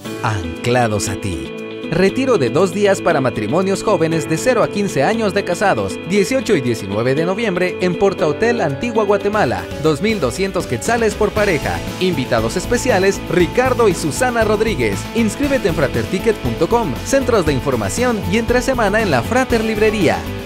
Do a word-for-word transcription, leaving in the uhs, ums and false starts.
anclados a ti. Retiro de dos días para matrimonios jóvenes de cero a quince años de casados, dieciocho y diecinueve de noviembre en Porta Hotel Antigua Guatemala, dos mil doscientos quetzales por pareja. Invitados especiales, Ricardo y Susana Rodríguez. Inscríbete en frater ticket punto com, centros de información y entre semana en la Frater Librería.